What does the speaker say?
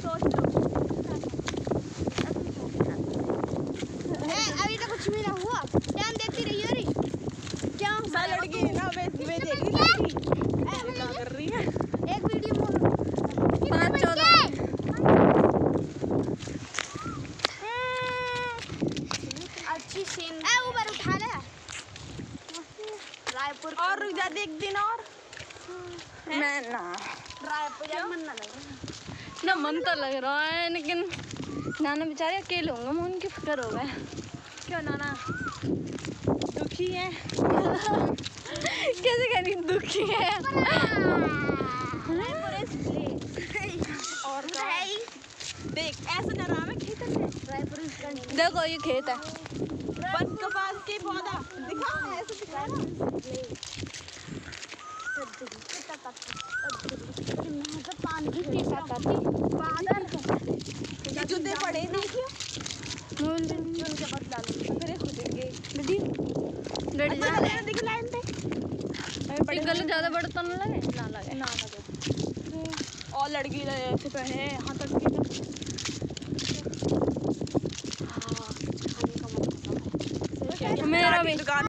अभी तो कुछ भी ना हुआ, टाइम देखती रही हो रही क्या लड़की ना क्या कर रही है। एक वीडियो 5-14 अच्छी सीन ऊपर उठा ले रायपुर और रुक जा एक दिन और मैं ना रायपुर जा मन ना लग ना मन तो लग रहा है लेकिन नाना बेचारे अकेले होंगे, मैं उनकी फिक्र हो गए। क्यों नाना दुखी है। कैसे कह रही दुखी है। और देख ऐसा डरा में खेत में रायपुर देखो ये खेत है, बस कपास के पौधा दिखा ऐसे दिखा ना जूते पड़े देखियो उनके पास डालो फिर खुदेंगे डर जा दिख लाइन पे गले ज्यादा बड़ा तो ना लगे ना लगे ना लगे। और लड़की ऐसे तो है यहाँ तक की मेरा भी दुकान